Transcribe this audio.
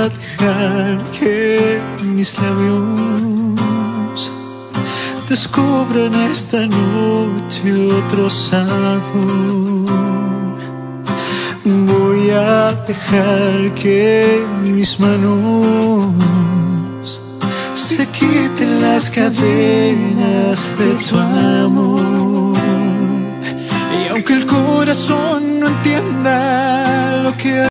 dejar que mis labios descubran esta noche otro sabor. Voy a dejar que mis manos se quiten las cadenas de tu amor. Y aunque el corazón no entienda lo que